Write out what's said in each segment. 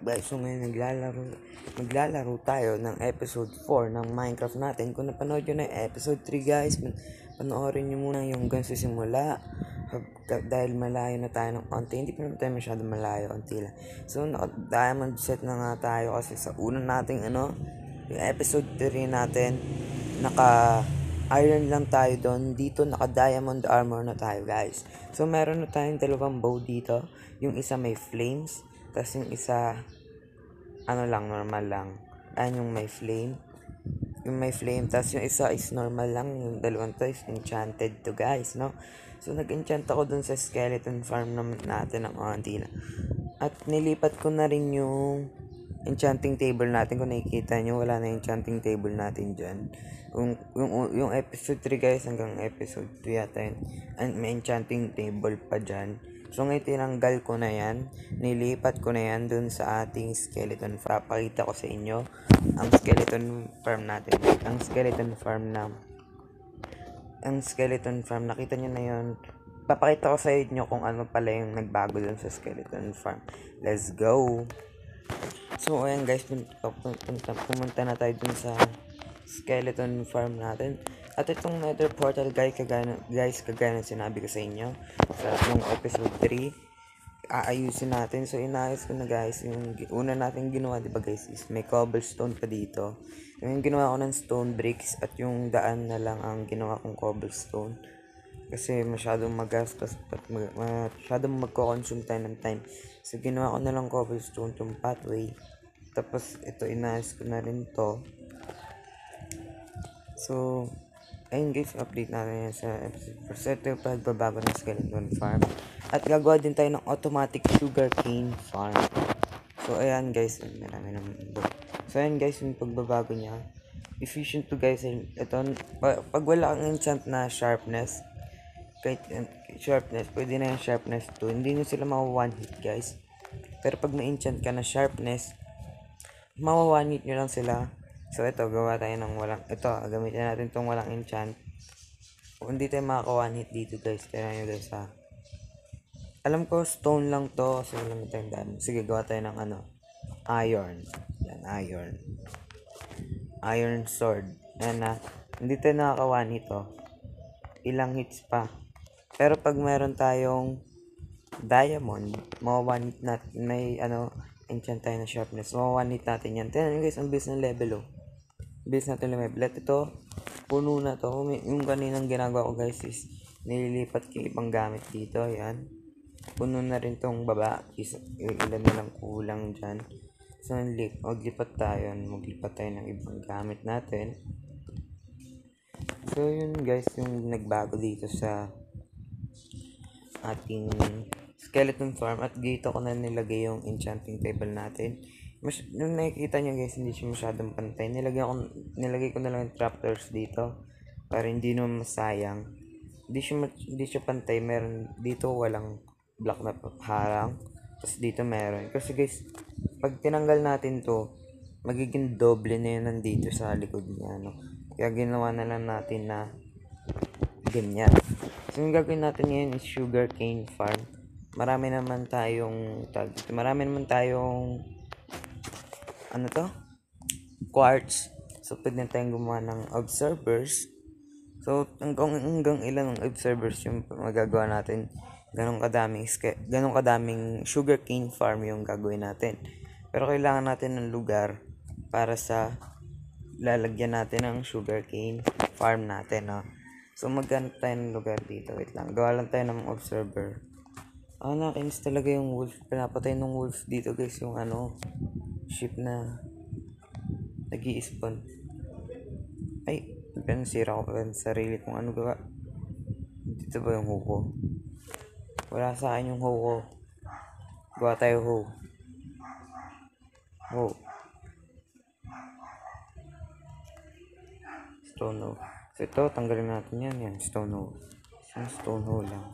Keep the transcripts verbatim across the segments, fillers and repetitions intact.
guys? So ngayon naglalaro, maglalaro tayo ng episode four ng Minecraft natin. Kung napanood nyo na yung episode three guys, panoorin nyo muna yung hanggang sa simula. Dahil malayo na tayo ng konti, hindi pa naman tayo masyado malayo, konti lang. So naka-diamond set na nga tayo kasi sa una nating ano, yung episode three natin, naka iron lang tayo doon. Dito naka diamond armor na tayo guys. So meron na tayong dalawang bow dito. Yung isa may flames, tapos yung isa ano lang, normal lang. Ayan yung may flame. Yung may flame, tapos yung isa is normal lang. Yung dalawang to is enchanted to guys, no? So nag-enchant ako dun sa skeleton farm natin ng onti na. At nilipat ko na rin yung enchanting table natin. Kung nakikita nyo, wala na enchanting table natin dyan. Yung, yung, yung episode three guys hanggang episode two yata yun. And may enchanting table pa dyan. So ngayon tinanggal ko na yan. Nilipat ko na yan dun sa ating skeleton farm. Papakita ko sa inyo ang skeleton farm natin. Ang skeleton farm na ang skeleton farm. Nakita nyo na yun. Papakita ko sa inyo kung ano pala yung nagbago dun sa skeleton farm. Let's go! So ayan guys, pumunta, pumunta na tayo dun sa skeleton farm natin. At itong nether portal guys, kagaya, guys, kagaya ng sinabi ko sa inyo sa yung episode three, aayusin natin. So inayos ko na guys. Yung una natin ginawa, diba guys, is may cobblestone pa dito. Yung ginawa ko ng stone bricks at yung daan na lang ang ginawa kong cobblestone. Kasi masyadong magastos at mag, masyadong magko-consume tayo ng time. So ginawa ko na lang cobblestone tong pathway. Tapos ito inayos ko na rin to. So ayun guys, update natin yan sa episode four. So ito yung pagbabago ng skeleton farm. At gagawa din tayo ng automatic sugarcane farm. So ayan guys, marami ng book. So ayan guys, yung pagbabago niya. Efficient to guys. Ito, pag wala kang enchant na sharpness, kahit uh, sharpness, pwede na yung sharpness two. Hindi nyo sila mawa one hit guys. Pero pag may enchant ka na sharpness, mawa one hit nyo lang sila. So ito, gawa tayo ng walang, ito, gamitin natin itong walang enchant. Kung hindi tayo makaka one hit dito guys, kaya nyo guys ha. Alam ko stone lang to, so walang tayong dami. Sige, gawa tayo ng ano, iron. Yan, iron. Iron sword. Yan na, hindi tayo nakaka one hit oh. Ilang hits pa. Pero pag meron tayong diamond, mawa one hit natin, may ano, enchant tayo na sharpness, mawa one hit natin yan. Tignan nyo guys, ang bilis ng level oh. Bilis natin level. At ito, puno na to. Yung kaninang ginagawa ko guys is nililipat ko ibang gamit dito. Ayan. Puno na rin tong baba. Is, ilan na lang kulang dyan. So, maglipat tayo. Maglipat tayo ng ibang gamit natin. So, yun guys, yung nagbago dito sa ating skeleton farm. At dito ko na nilagay yung enchanting table natin. Mas, nung nakikita nyo guys, hindi siya masyadong pantay. Nilagay ko, nilagay ko na lang yung trapdoors dito para hindi naman masayang. Hindi siya, hindi siya pantay. Meron dito walang block na harang. Tapos dito meron. Kasi guys, pag tinanggal natin to, magiging doble na yun nandito sa likod niya. No? Kaya ginawa na lang natin na ganyan. So yung gagawin natin ngayon is sugarcane farm. Marami naman tayong, marami naman tayong ano to? Quartz. So, pwede na tayong gumawa ng observers. So, hanggang, hanggang ilan ng observers yung magagawa natin. Ganong kadaming, ganong kadaming sugarcane farm yung gagawin natin. Pero kailangan natin ng lugar para sa lalagyan natin ng sugarcane farm natin. No? So, maghanap tayo ng lugar dito. Wait lang. Gawa lang tayo ng observer. Ah, nakainis talaga yung wolf. Pinapatay ng wolf dito guys. Yung ano, ship na nag-i-spawn. Ay, pinasira ko pa sarili kung ano gawa. Dito ba yung huko? Wala sa akin yung huko. Gawa tayo ho. Ho. Stone ho. So ito, tanggalin natin yan. Yan, stone ho. Isang stone ho lang.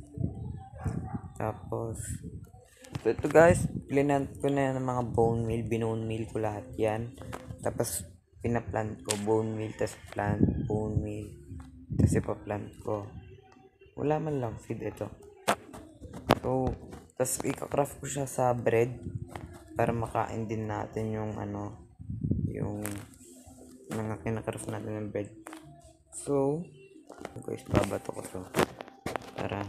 Tapos, so ito guys, plinant ko na yan ng mga bone meal, binone meal ko lahat yan. Tapos pinaplant ko bone meal, tapos plant, bone meal, tapos ipaplant ko. Wala man lang seed ito. So, tapos ika-craft ko siya sa bread. para makain din natin yung ano, yung mga kinakaraf natin ng bread. So, guys, babato ko to para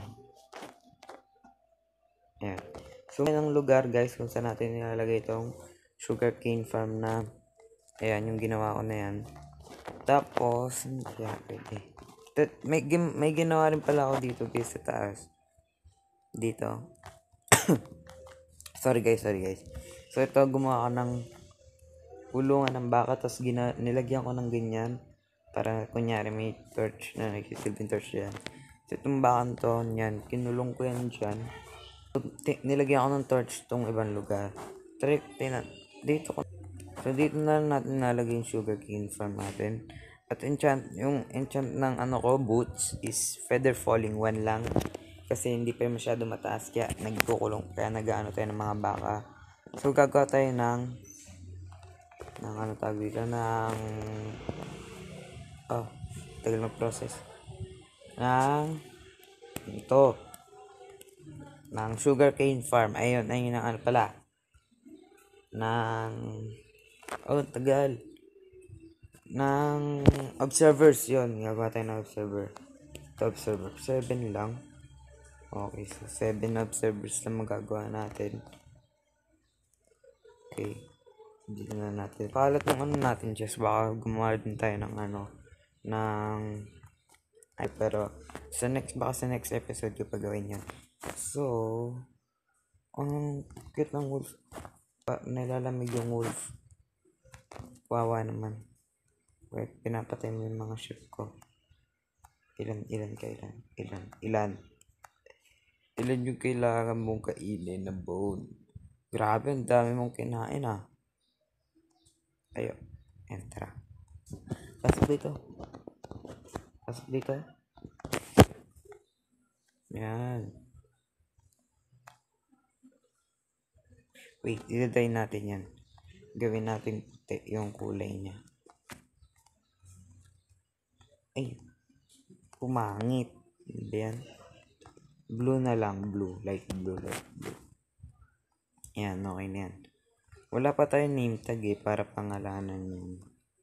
ayan. So, yan ang lugar guys kung saan natin nilalagay itong sugarcane farm na ayan, yung ginawa ko na yan. Tapos, hindi kaya pwede. May, may ginawa rin pala ako dito guys sa taas. Dito. sorry guys, sorry guys. So, ito gumawa ko ng kulungan ng baka, tapos gina- nilagyan ko ng ganyan para kunyari may torch na nagsisilbing torch dyan. So, itong bakan to, yan, kinulong ko yan dyan. So, t- nilagyan ko ng torch itong ibang lugar. Trick, tina- dito ko. So, dito na natin nalagay yung sugarcane farm natin. At enchant, yung enchant ng ano ko, boots, is feather falling one lang. Kasi hindi pa masyado mataas, kaya nagkukulong, kaya nag-ano tayo ng mga baka. So, gagawa tayo ng, ng ano tawag dito, ng, oh, tagal mag-process. Ng, ito, ng sugarcane farm. Ayun, ayun ang ano pala. Ng, oh, tagal. Ng observers, yun. Gagawa tayo ng observer. Ito, observer. seven lang. Okay, so seven observers lang magagawa natin. Okay. Dito na natin. Palat ng ano natin, just baka gumawa din tayo ng ano, ng, ay, pero, sa next, baka sa next episode ko pagawin yan. So, ang cute ng wolf. Pa, nilalamig yung wolf. Wawa naman. Wait, pinapatay mo yung mga sheep ko. Ilan, ilan, kailan, ilan, ilan. Ilan yung kailangan mong kainin na bone? Grabe, ang dami mong kinain ah. Ayo, entra. Pasok dito. Pasok dito. Yan. Wait, idaday natin yan. Gawin natin puti yung kulay niya. Ay, pumangit. Yan. Blue na lang, blue. Light blue, light blue. Yan, okay na yan. Wala pa tayong name tag eh, para pangalanan yun.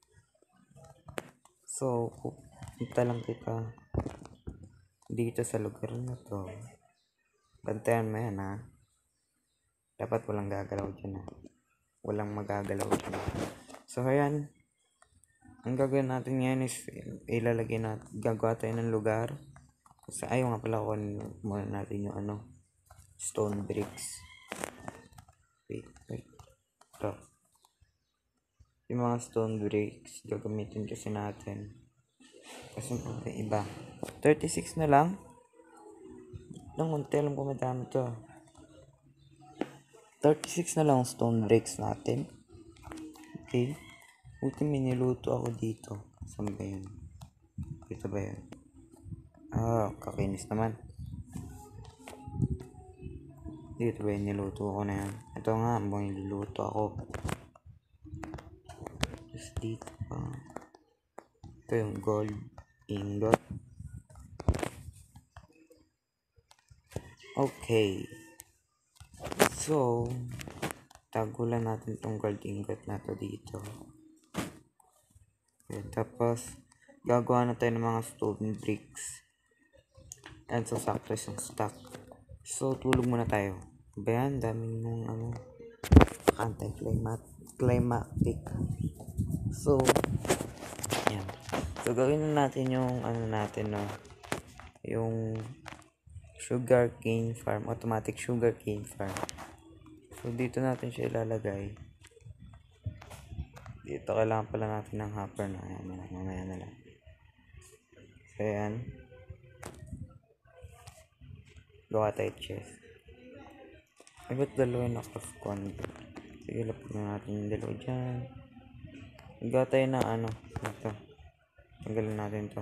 So, punta lang kita dito sa lugar na to. Bantayan mo yan ha. Dapat walang gagalaw dyan ha. Walang magagalaw dyan. So, ayan. Ang gagawin natin ngayon is ilalagay natin, gagawa tayo ng lugar. Kasi ayaw nga pala kunin muna natin yung ano, stone bricks. Wait, wait. Ito. Yung mga stone bricks, gagamitin kasi natin. Kasi yung iba. thirty-six na lang. Nang unti lang kung madami to. thirty-six na lang stone bricks natin. Okay. Buti may niluto ako dito. Saan ba yun? Dito ba yun? Ah, kakinis naman. Dito ba yung niluto ko na yan? Ito nga, may niluto ako. Just dito pa. Ito yung gold ingot. Okay. So, tagulan natin tong gold ingot na to dito. Okay, tapos, gagawa na tayo ng mga stone bricks. And so, sakto isang stack. So, tulog muna tayo. Ba yan? Daming mong ano, anti-climatic. So, yan. So, gawin na natin yung ano natin, no? Yung sugar cane farm. Automatic sugar cane farm. So, dito natin siya ilalagay. Dito kailangan pala natin ng hopper na. Ayan, mamaya na lang. So, ayan. Gawa tayo chest. Ay, ba't dalawa yung craft convert? Sige, lapag na natin yung dalawa dyan. Gawa tayo na ano. Ito. Tanggalin natin to.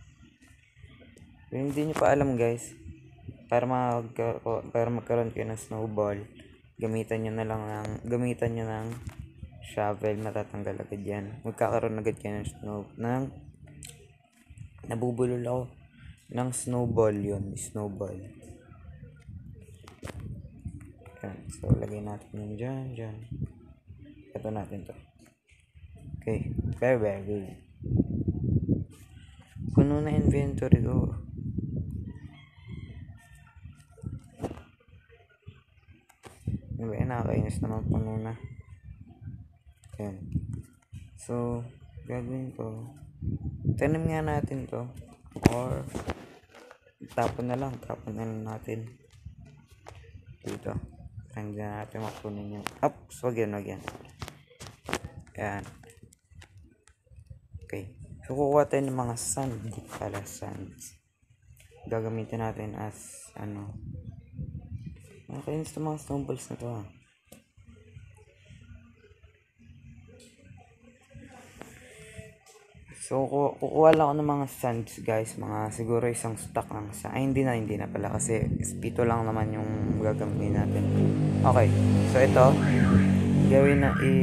Kung hindi nyo pa alam guys, para, mag para magkaroon kayo ng snowball, gamitan nyo na lang ng, gamitan nyo ng shovel, matatanggal agad yan. Magkakaroon agad kayo ng snow, ng, nabubulol ako, ng snowball yun, snowball. Yan. So, lagay natin yun dyan, dyan. Ito natin to. Okay. Very, very good. Puno na inventory ko. Ano ba, nakakainis naman puno na. Yan. So, gagawin ko. Tanim nga natin to. Or, tapon na lang. Tapon na lang natin. Dito. Hindi na natin makunin yung... Oops! Wag yan, wag yan. Yan. Okay. So, kukuha tayo ng mga sand. Pala, sands. Gagamitin natin as, ano... Nakakainis itong mga snowballs na to, ha. So, kukuha lang ako ng mga sands, guys. Mga siguro isang stock lang sa... Ay, hindi na, hindi na pala. Kasi, pito lang naman yung gagamitin natin. Okay. So, ito. Gawin na i...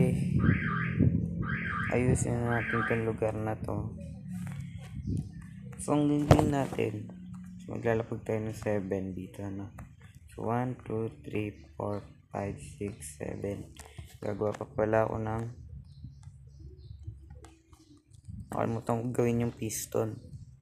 Ayusin na natin itong lugar na to. So, ang gagawin natin. So, maglalapag tayo ng seven dito, no? So, one, two, three, four, five, six, seven. Gagawa pa pala ako ng... Nakalimutan ko gawin yung piston.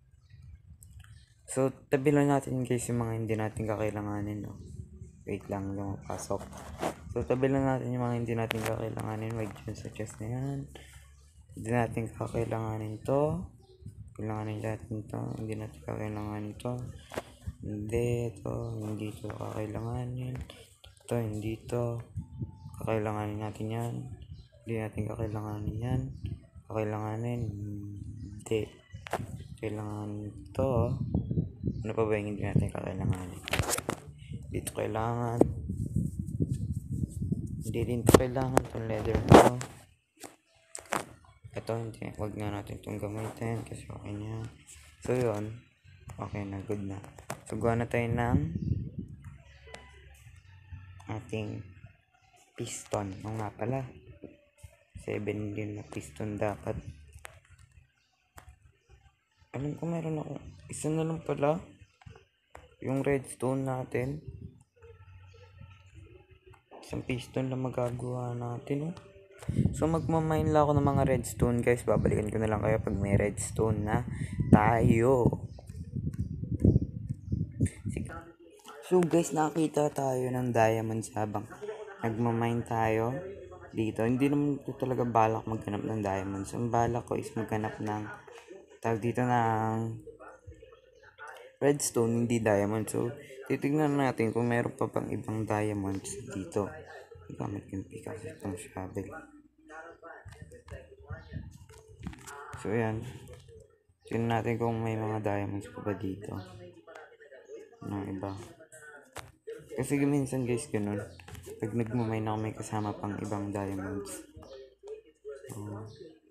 So, tabi lang natin guys yung mga hindi natin kakailanganin, no? Wait lang, lumapasok. So, tabi lang natin yung mga hindi natin kakailanganin. Wait dyan sa chest na yan. Hindi natin kakailanganin to. Kailanganin natin to. Hindi natin kakailanganin to. Hindi to. Hindi to kakailanganin. Ito, hindi to. Kakailanganin natin yan. Hindi natin kakailanganin yan. Kakailanganin. Hindi. Kailangan to. Ano pa ba yung hindi natin kakailanganin? Dito kailangan. Hindi din to kailangan. Itong leather to. Ito hindi. Huwag nga natin itong gamitin. Kasi okay niya. So yun. Okay na. Good na. So gawa na tayo ng ating piston. O nga pala. seven din na piston dapat. Alam ko meron ako. Isa na lang pala. Yung redstone natin. Isang piston lang magagawa natin. Oh. So magmamine lang ako ng mga redstone guys. Babalikan ko na lang kayo pag may redstone na tayo. Sige. So guys, nakita tayo ng diamonds habang nagmamine tayo dito. Hindi naman ito talaga balak maghanap ng diamonds. Ang balak ko is maghanap ng tawag dito ng redstone, hindi diamond. So titignan natin kung meron pa pang ibang diamonds dito. Gamit yung pickaxe itong shovel. So yan. Tignan natin kung may mga diamonds pa ba dito. Ng iba. Kasi minsan guys ganun. Pag nagmamine ako may kasama pang ibang diamonds. Uh,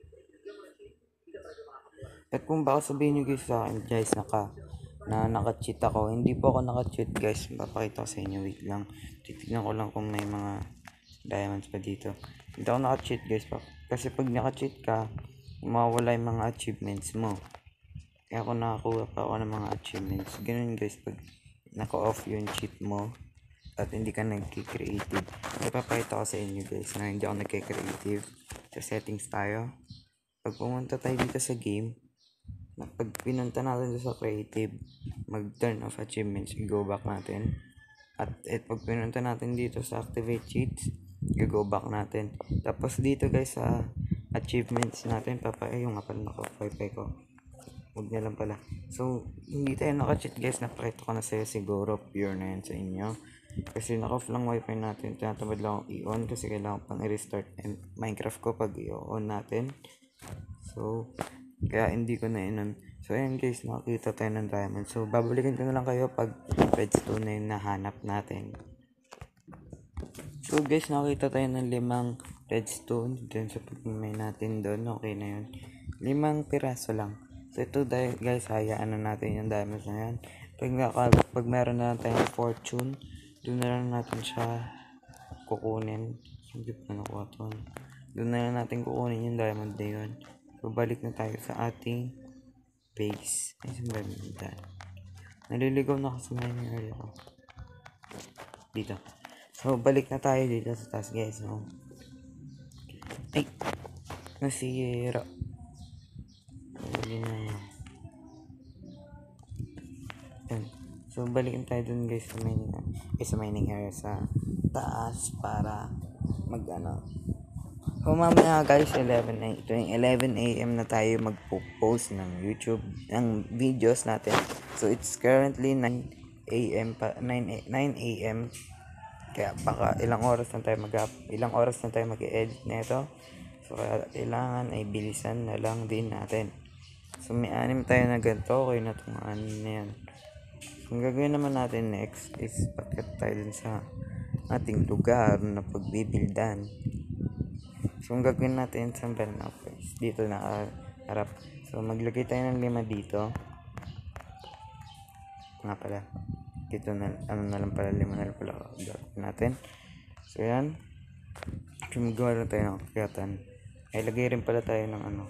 at kung baka sabihin nyo guys sa akin guys naka, na naka-cheat ako. Hindi po ako naka-cheat guys. Papakita ko sa inyo. Wait lang. Titignan ko lang kung may mga diamonds pa dito. Hindi ako naka-cheat guys. Kasi pag naka-cheat ka, mawawala yung mga achievements mo. Kaya ako nakakuha pa ako ng mga achievements. Ganun guys pag naka-off yung cheat mo. At hindi ka nag-creative. Ipapakita ko sa inyo guys na hindi ako nag-creative. Sa settings tayo. Pag pumunta tayo dito sa game, pag pinunta natin sa creative, mag-turn off achievements, i-go back natin. At et, pag pinunta natin dito sa activate cheats, i-go back natin. Tapos dito guys sa achievements natin, papay yung nga pala naka-wifi ko. Huwag na lang pala. So, hindi tayo naka-cheat guys. Napakita ko na sa'yo siguro. Pure na yan sa inyo. Kasi naka-off lang wifi natin. Tinatamad lang akong i-on kasi kailangan pang i-restart Minecraft ko pag i-on natin. So, kaya hindi ko na in-on. So, ayan guys. Nakakita tayo ng diamond. So, babalikan ko na lang kayo pag redstone na yung nahanap natin. So, guys. Nakakita tayo ng limang redstone. Dun sa pag-mine natin doon. Okay na yun. Limang piraso lang. So, ito guys, hayaan na natin yung diamonds na yan. Pag, pag meron na tayong fortune, doon na lang natin siya kukunin. Hindi pa nakuha ito. Doon na lang natin kukunin yung diamond na yun. So, balik na tayo sa ating base. Ay, saan ba yun? Naliligaw na kasi mining area ko. Dito. So, balik na tayo dito sa taas, guys, no? Ay, nasira. Hindi na yan. Yan. So, balikin tayo dun, guys, sa mining, eh, sa mining area sa taas para mag, ano. So, mamaya, guys, eleven a tuwing eleven a m na tayo magpo-post ng YouTube, ng videos natin. So, it's currently nine a m pa, nine a m Kaya baka ilang oras na tayo mag ilang oras na tayo mag-edit nito. So kaya kailangan ay bilisan na lang din natin. So may anim tayo na ganito, okay na itong anim na yan. So, ang gagawin naman natin next is packet tayo dun sa ating lugar na pagbibildan. So ang gagawin natin sa na guys, dito na harap. So maglagay tayo ng lima dito. Nga pala. Dito na, ano na lang pala, lima na lang pala gagawin natin. So yan, magawa lang tayo ng kakatan. Ay lagay rin pala tayo ng ano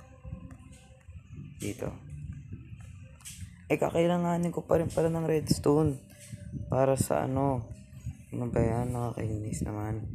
dito. Eh kakailanganin ko pa rin pala ng redstone para sa ano, ano ba yan, nakakainis naman.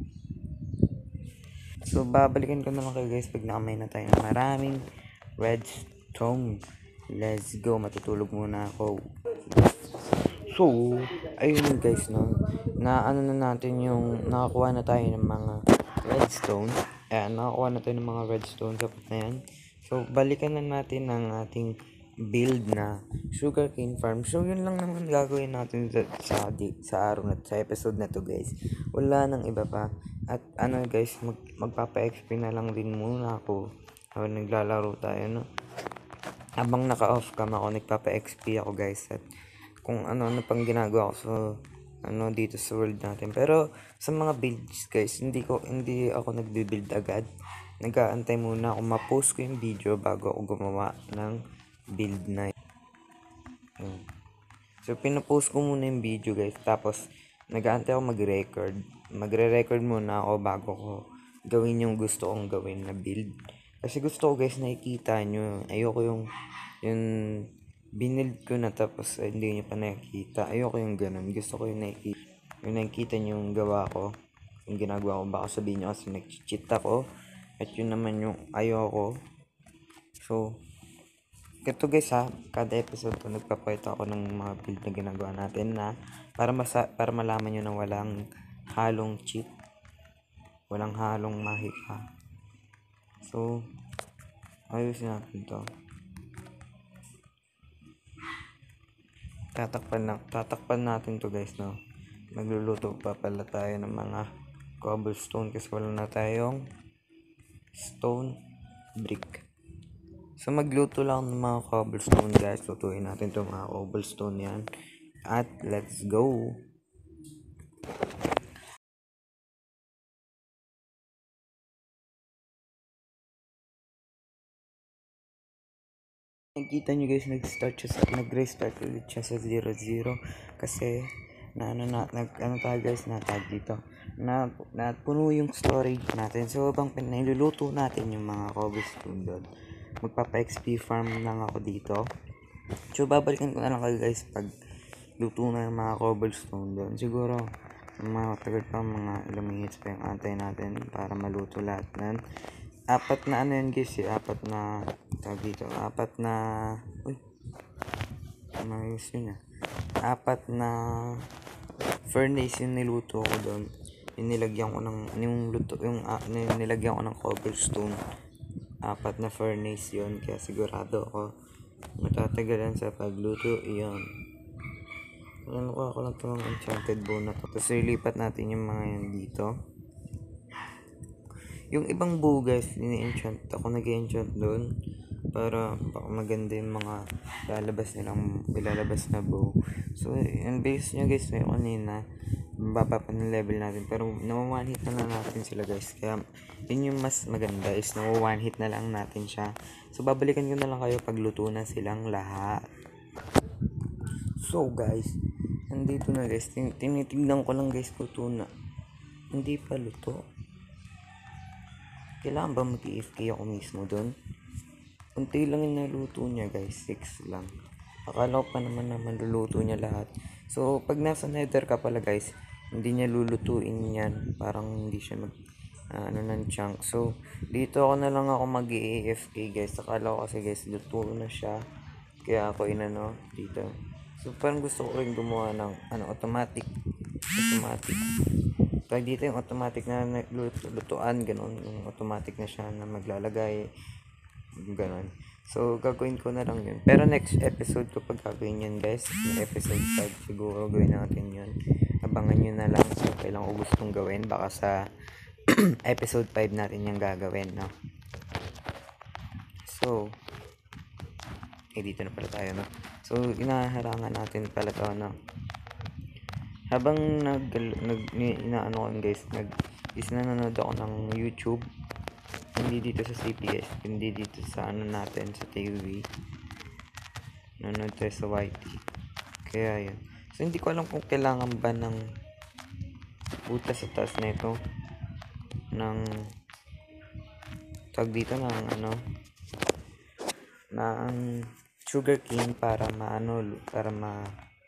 So babalikan ko na lang kayo guys pag nakamay na tayo ng maraming redstone. Let's go, matutulog muna ako. So, ayun guys, no, na ano na natin yung nakakuha na tayo ng mga redstone. Ayan, nakakuha na tayo ng mga redstone sapat na yan. So, balikan na natin ang ating build na sugarcane farm. So, yun lang naman gagawin natin sa, sa, sa araw na, sa episode na to guys. Wala nang iba pa. At ano guys, mag, magpapa-X P na lang din muna ako habang naglalaro tayo, no. Habang naka-off cam ako, nagpapa-X P ako guys. At kung ano-ano pang ginagawa ko so ano dito sa world natin. Pero sa mga builds guys, hindi ko hindi ako nagbi-build agad. Nag-aantay muna ako ma-post ko yung video bago ako gumawa ng build na yun. So pino-post ko muna yung video guys, tapos nag-aantay ako mag-record. Magre-record muna ako bago ko gawin yung gusto kong gawin na build. Kasi gusto ko guys nakikita nyo. Ayoko yung yung binild ko na tapos eh, hindi nyo pa nakikita. Ayoko yung ganun. Gusto ko yung nakikita, yung nakikita nyo yung gawa ko, yung ginagawa ko. Baka sabihin nyo kasi nag-cheat ako. At yun naman yung ayoko. So, ito guys ha, kada episode ko nagpapakita ako ng mga build na ginagawa natin na para, masa para malaman nyo na walang halong cheat. Walang halong mahika. So, ayusin natin to. tatakpan na, tatakpan natin to guys, no. Magluluto pa pala tayo ng mga cobblestone kasi wala na tayong stone brick. So magluto lang ng mga cobblestone guys. Lutuin natin itong mga cobblestone yan. At let's go. Nakikita nyo guys, nag-start siya sa, nag-restart ulit siya sa zero zero kasi na ano na, nag, ano tayo guys, natag dito na, na puno yung storage natin. So habang piniluluto natin yung mga cobblestone doon, magpapa-X P farm lang ako dito. So babalikan ko na lang kayo guys pag luto na yung mga cobblestone doon. Siguro mga tagal pa, mga ilang minutes pa yung antay natin para maluto lahat nan. Apat na ano yan guys, eh, apat na tawag dito, apat na uy mayos yun ah apat na furnace yung niluto ko doon. Yung nilagyan ko ng yung luto yung uh, nilagyan ko ng cobblestone. Apat na furnace yun, kaya sigurado ako matatagalan sa pagluto iyon. Ano ko ako lang itong enchanted bone na to. Tapos ilipat natin yung mga yan dito. Yung ibang bow guys, ini-enchant ako, nag-enchant doon para baka maganda yung mga lalabas nilang ilalabas na bow. So yung base nyo guys, may kanina baba pa ng level natin, pero nawa one hit na lang natin sila guys. Kaya yun yung mas maganda, is nawa one hit na lang natin siya. So babalikan ko na lang kayo pag luto na silang lahat. So guys, nandito na guys, tin tinitignan ko lang guys, luto na. Hindi pa luto. Kailangan ba mag-I F K ako mismo doon? Unti lang yung naluto niya guys, six lang. Akala ko pa naman na maluluto niya lahat. So pag nasa nether ka pala guys, hindi niya lulutuin yan, parang hindi siya mag ah, ano ng chunk. So dito ako na lang ako mag-A F K guys, akala ko kasi guys luto na siya, kaya ako inano dito. So parang gusto ko rin gumawa ng ano automatic automatic kaya dito yung automatic na lutuan, ganun, yung automatic na siya na maglalagay, ganun. So gagawin ko na lang yun, pero next episode ko pag gagawin yun guys, na episode five siguro gawin natin yun, abangan nyo na lang. So kailan ko gustong gawin, baka sa episode five natin yung gagawin, no? So eh dito na pala tayo, no? So inaharangan natin pala to, no? Habang nag, nag inaano ko guys, nag is nanonood ako ng YouTube, hindi dito sa C P S, hindi dito sa ano natin sa T V, nanonood tayo sa Y T, kaya yun. So hindi ko alam kung kailangan ba ng butas sa taas nito ng tag dito ng ano ng sugar cane para maano para ma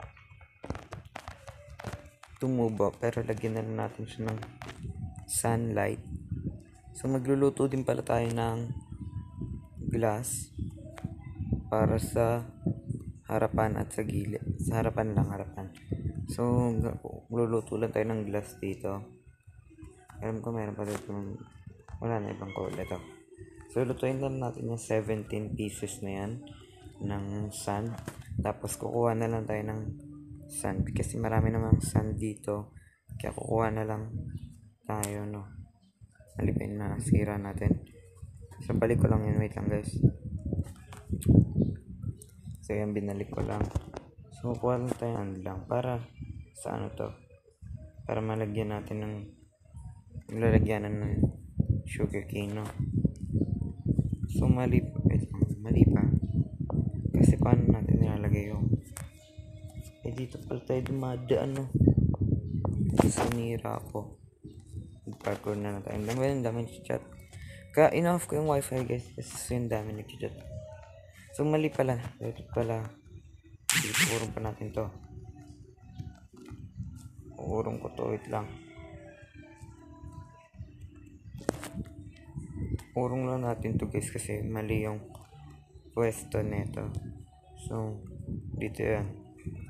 tumubo, pero lagyan na lang natin siya ng sunlight. So magluluto din pala tayo ng glass para sa harapan at sa gilid, sa harapan lang, harapan. So magluluto lang tayo ng glass dito. Alam ko meron pa dito, wala na ibang kulay ito. So lutuin lang natin yung seventeen pieces na yan ng sand, tapos kukuha na lang tayo ng sand kasi marami namang sand dito, kaya kukuha na lang tayo, no? Alipin na sira natin. So balik ko lang yun, wait lang guys. So yan, binalik ko lang. So kukuha lang tayo ano lang para sa ano to, para malagyan natin ng lalagyan ng sugar cane, no? So mali wait lang, mali pa kasi paano natin nilalagay yung eh dito pala tayo dumadaan, no? Sinira ko, parkour na na tayo. Ang dami, ang dami chat, kaya in-off ko yung wifi guys kasi yung dami nag-chat. So mali pala, dito pala dito urong pa natin to, urong ko to, wait lang, urong lang natin to guys kasi mali yung pwesto nito. So dito yan.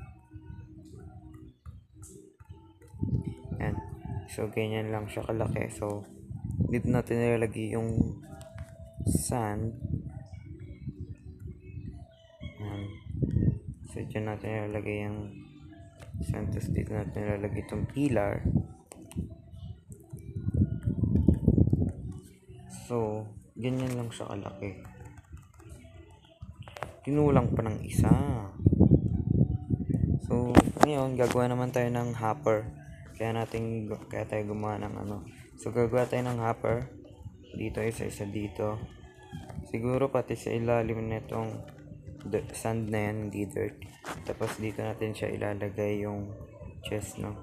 Yan. So ganyan lang siya kalaki. So dito natin nilalagay yung sand. Yan. So dyan natin nilalagay yung sand, tapos dito natin nilalagay itong pillar. So ganyan lang siya kalaki. Kinulang pa ng isa. So ngayon gagawa naman tayo ng hopper, kaya natin kaya tayo gumawa ng ano. So gagawa tayo ng hopper dito, isa isa dito, siguro pati sa ilalim nitong sand na yan, hindi dirt. Tapos dito natin siya ilalagay yung chest, no?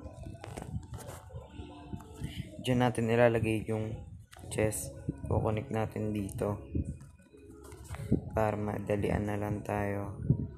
Diyan natin ilalagay yung chest, kukonek natin dito para madalian na lang tayo,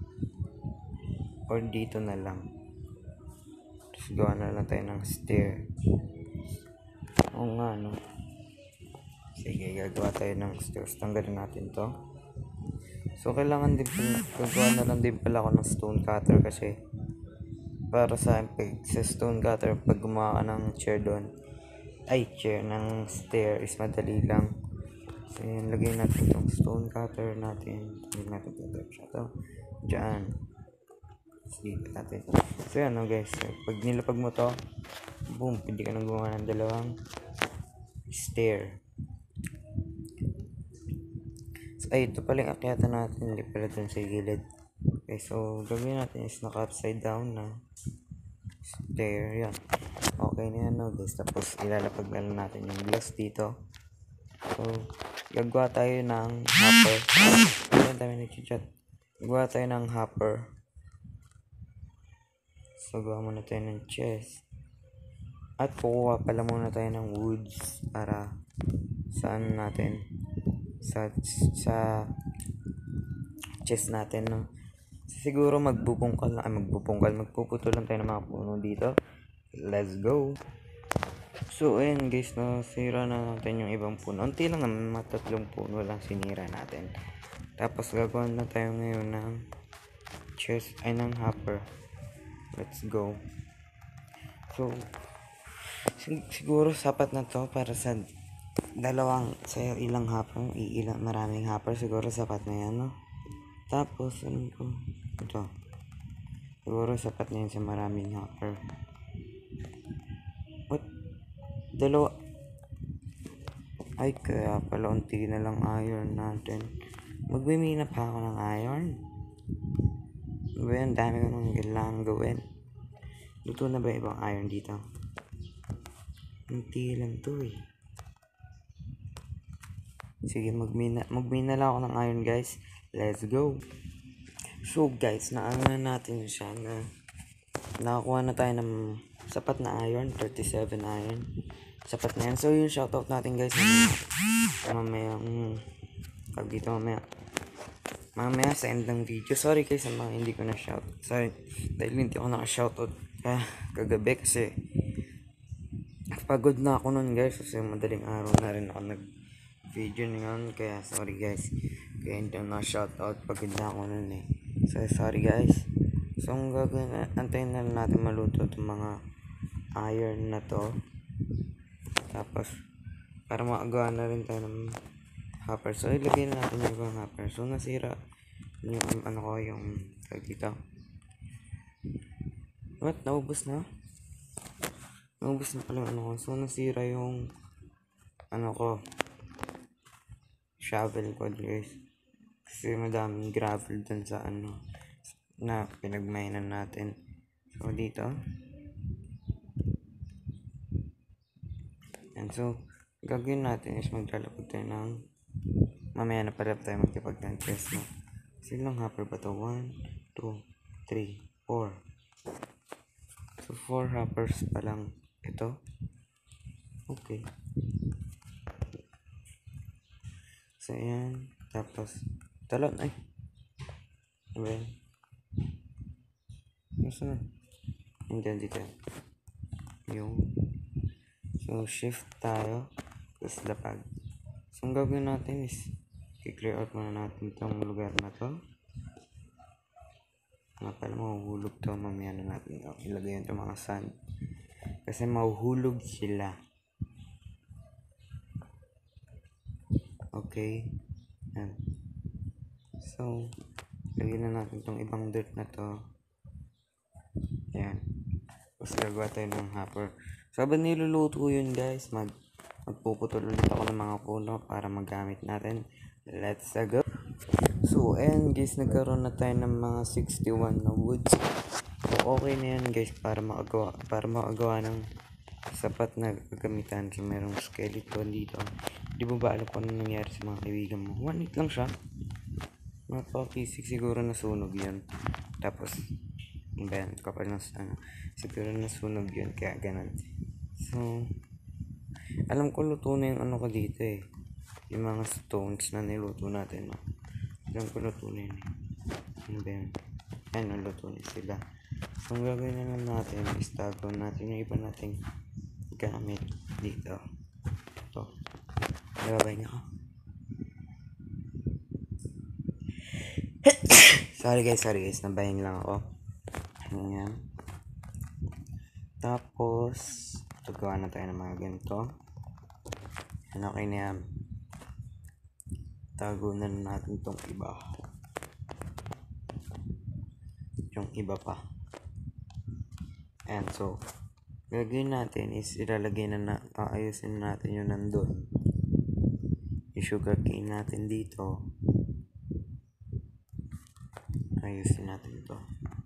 or dito na lang. Tapos gawa na lang tayo ng stair. Oo nga, no? Sige, gagawa tayo ng stairs. Tanggalin natin to. So kailangan din pala, gagawa na lang din pala ako ng stone cutter kasi para sa pag sa stone cutter, pag gumawa ka ng chair doon, ay chair ng stair is madali lang. So yun, lagay natin itong stone cutter natin. Lagay natin ito siya to dyan. Dito natin. So yan, no guys, pag nilapag mo to, boom, pwede ka nang gumawa ng dalawang stair. So ay, ito pala yung akyatan natin, hindi pala dun sa gilid. Okay, so gagawin natin is naka upside down na stair. Yan, okay na yan, no guys. Tapos ilalapag na lang natin yung glass dito. So gagawa tayo ng hopper. Ayan, dami nag-chat. Gagawa tayo ng hopper. So gawa muna tayo ng chest, at kukuha pala muna tayo ng woods para saan natin sa sa chest natin, no? Siguro magbubungkal na, ay magbubungkal magpuputol lang tayo ng mga puno dito let's go. So ayun guys, nasira na natin yung ibang puno. Unti lang naman, matatlong puno lang sinira natin. Tapos gagawa na tayo ngayon ng chest ay ng hopper. Let's go. So sig- siguro sapat na to para sa dalawang sa ilang hopper, iilang maraming hopper siguro sapat na yan, no? Tapos ano ko ito. Siguro sapat na yan sa maraming hopper. What? Dalawa. Ay, kaya pala unti na lang iron natin. Magmimina pa ako ng iron. Ano ba yan? Dami ko nang kailangan gawin. Luto na ba ibang iron dito? Unti lang to eh. Sige, magmina, magmina lang ako ng iron guys. Let's go. So guys, naano na natin siya na nakakuha na tayo ng sapat na iron, thirty-seven iron. Sapat na yan. So yung shoutout natin guys, mamaya, um, pag dito mamaya, mamaya sa end ng video. Sorry guys sa mga hindi ko na shout. Sorry, dahil hindi ako naka-shoutout ah, kagabi kasi pagod na ako nun guys kasi madaling araw na rin ako nag video ngayon, kaya sorry guys, kaya hindi ako naka-shoutout, pagod na ako nun eh. So sorry guys. So ang gagawin, antayin na natin maluto itong mga iron na to. Tapos para makagawa na rin tayo ng hopper. So ilagay na natin yung ibang hopper. So nasira yung ano ko, yung tag dito. What? Naubos na? Naubos na pala yung ano ko. So nasira yung ano ko, shovel ko guys. Kasi madaming gravel dun sa ano na pinagmainan natin. So dito. And so gagawin natin is maglalapag tayo ng mamaya na pala tayo magkipag ng test, no? Silang hopper ba to? one, two, three, four. So four hoppers pa lang ito. Okay. So ayan. Tapos talon ay. Ayan. Masa na? Hindi dito. Yung. So shift tayo. Tapos lapag. So ang gagawin natin is i-clear out muna natin itong lugar na to. Nga pala mahuhulog to. Mamaya na natin ilagay yung mga sand. Kasi mahuhulog sila. Okay. Yan. So lagyan na natin itong ibang dirt na to. Yan. Tapos gagawa tayo ng hopper. So habang niluluto ko yun guys, mag magpuputol ulit ako ng mga puno para magamit natin. Let's go. So ayan guys, nagkaroon na tayo ng mga sixty-one na woods. So okay na yan guys para makagawa, para makagawa ng sapat na gagamitan. So merong skeleton dito. Di ba ba alam kung ano nangyari sa mga kaibigan mo? One hit lang siya. Mapapisik siguro nasunog yun. Tapos ben, kapal na ano, siguro nasunog yun, kaya ganun. So alam ko luto na yung ano ko dito eh, yung mga stones na niluto natin, no? Alam ko luto na yun eh. Ano ba yun? Ayun, luto na sila. So ang gagawin na lang natin is tago natin yung iba nating gamit dito. Ito, nababay niya ako. sorry guys, sorry guys, nabayang lang ako. Ayan. Tapos gawa na tayo ng mga ganito. Ano, okay na yan. Tago na natin itong iba. Yung iba pa. And so gagawin natin is ilalagay na, na aayusin natin yung nandun. Yung sugar cane natin dito. Ayusin natin ito.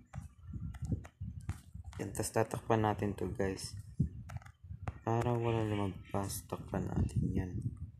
Yan, tas tatakpan natin to guys. Para wala lumagpas, takpan natin yan.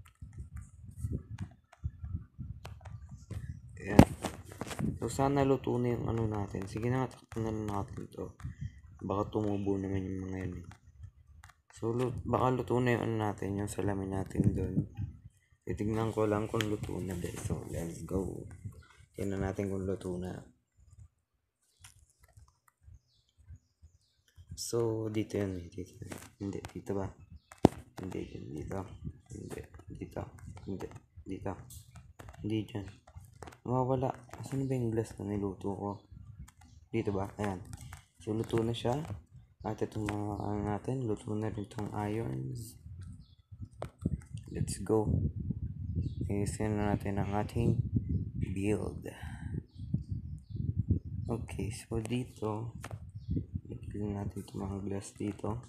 Ayan. So sana luto na yung ano natin. Sige na, takpan na natin to. Baka tumubo naman yung mga yun. So baka luto na yung ano natin, yung salamin natin doon. Titignan ko lang kung luto na guys. So let's go. Tingnan natin kung luto na. So, dito yun. Dito yun. Hindi. Dito ba? Hindi. Dito. Hindi. Dito. Hindi. Dito. Hindi dyan. Mawawala. Asan ba yung glass na niluto ko? Dito ba? Ayan. So, luto na siya. At itong mga ano natin. Luto na rin itong irons. Let's go. Ayusin na natin ang ating build. Okay. So, dito. Lagyan natin itong mga glass dito.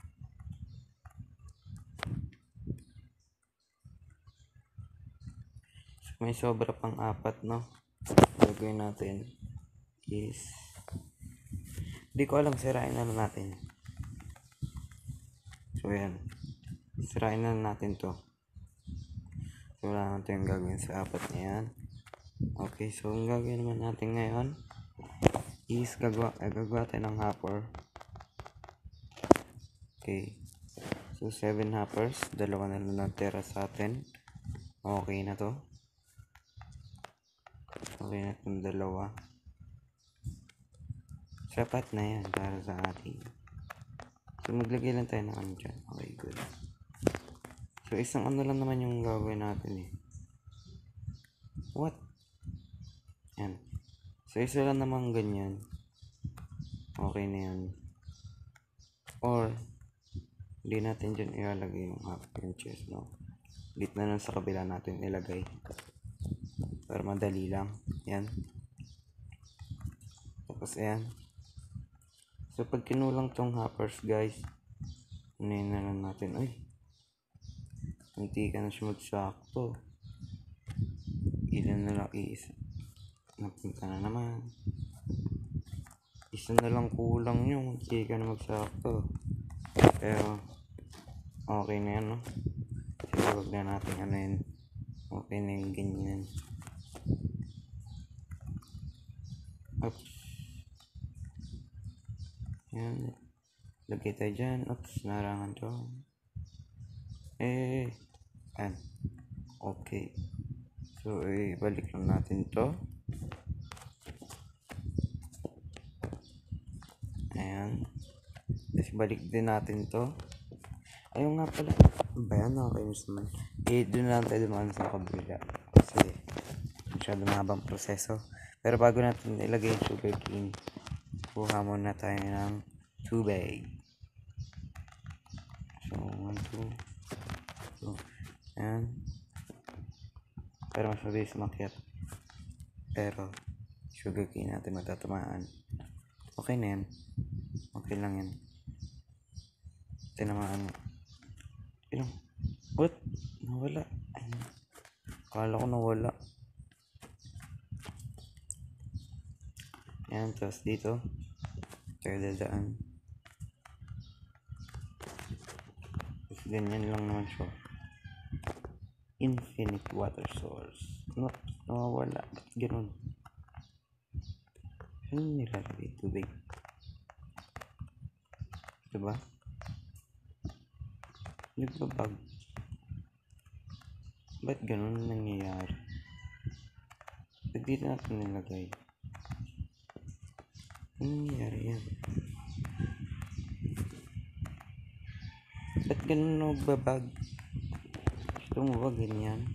So, may sobra pang apat, no? Gagawin natin is hindi ko alam, sirain na lang natin. So, yan. Sirain na lang natin to. So, wala natin yung gagawin sa apat na yan. Okay, so ang gagawin naman natin ngayon is gagawa, eh, gagawa tayo ng hopper. Okay. So, seven hoppers. Dalawa na lang natira sa atin. Okay na to. Okay na itong dalawa. Sapat na yan para sa atin. So, maglagay lang tayo ng ano dyan. Okay, good. So, isang ano lang naman yung gagawin natin eh. What? Yan. So, isa lang naman ganyan. Okay na yan. Or, hindi natin dyan ilalagay yung half inches, no? Dito na lang sa kabila natin ilagay. Para madali lang. Yan. Tapos, ayan. So, pag kinulang tong hoppers, guys, unahin na lang natin. Ay, hindi ka na siya magsakto. Ilan na lang iisa. Napunta na naman. Isa na lang kulang yung hindi ka na magsakto. Pero, okay na yan, no? Sige, wag na natin ano yun. Okay na yung ganyan. Oops. Yan. Lagay tayo dyan. Oops, narangan to. Eh, yan. Okay. So, eh, balik lang natin to. Ayan. Tapos, balik din natin to. Ayun nga pala. Bayan na, okay naman. Eh, doon lang tayo dumaan sa kabila. Kasi, masyado mahabang proseso. Pero bago natin ilagay yung sugar cane, kuha muna tayo ng tubig. So, one, two. So, ayan. Pero mas mabilis makiat. Pero, sugar cane natin matatamaan. Okay na yan. Okay lang yan. Tinamaan. Ilang? What? Nawala. Ayun. Akala ko nawala. Ayan, tapos dito. Tayo dadaan. Tapos ganyan lang naman siya. Infinite water source. No, nawawala. Ba't ganun? Ano nilalagay? Tubig. Diba? Nagbabag. Ba't ganun nangyayari? Ba't dito natin nilagay? Ano nangyayari yan? Ba't ganun nagbabag? Gusto mo ba ganyan?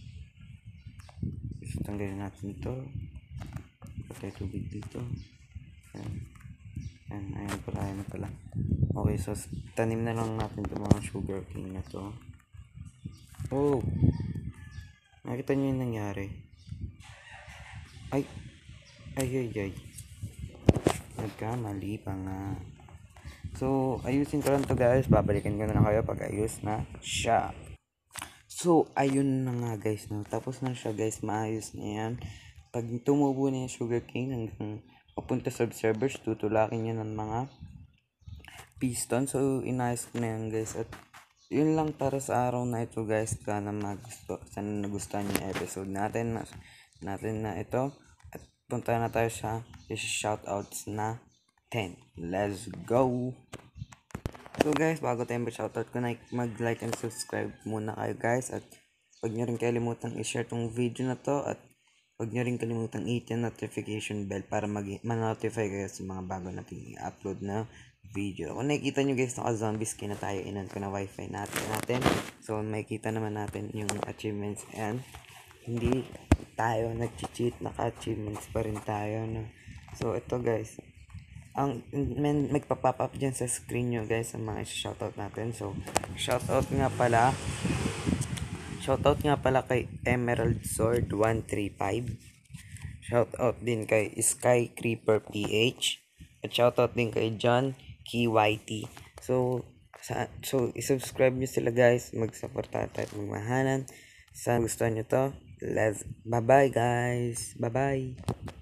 Gusto tanggalin natin ito. Patay tubig dito. Ayan. Ayan, ayan pala, ayan pala. Okay, so tanim na lang natin itong mga sugar cane na to. Oh! Nakita nyo yung nangyari? Ay! Ay, ay, ay. Nagkamali pa nga. So, ayusin ko lang to guys. Babalikan ko na lang kayo pag ayos na siya. So, ayun na nga guys. No? Tapos na siya guys. Maayos na yan. Pag tumubo na yung sugar cane hanggang papunta sa observers, tutulakin nyo ng mga piston. So, inayos ko na yan guys. At yun lang para sa araw na ito guys. Sana magusto, sana nagustuhan yung episode natin na, natin na ito. At punta na tayo sa shoutouts na ten. Let's go! So guys, bago tayo mag-shoutout ko na, mag-like and subscribe muna kayo guys. At huwag nyo rin kalimutan i-share tong video na to. At huwag nyo rin kalimutan i-hit yung notification bell para mag- ma-notify kayo sa mga bago nating i-upload na video. Kung nakikita nyo guys, naka-zombie skin na tayo. Inan ko na wifi natin. natin. So, makikita naman natin yung achievements. And, hindi tayo nag-cheat. Naka-achievements pa rin tayo. No? So, ito guys. Ang men, magpa-pop up dyan sa screen nyo guys ang mga shoutout natin. So, shoutout nga pala. Shoutout nga pala kay Emerald Sword one three five. Shoutout din kay Sky Creeper P H. At shoutout din kay John K Y T. So, sa, so i-subscribe nyo sila guys. Mag-support tayo at magmahalan. Sa gusto nyo to, let's, bye-bye guys. Bye-bye.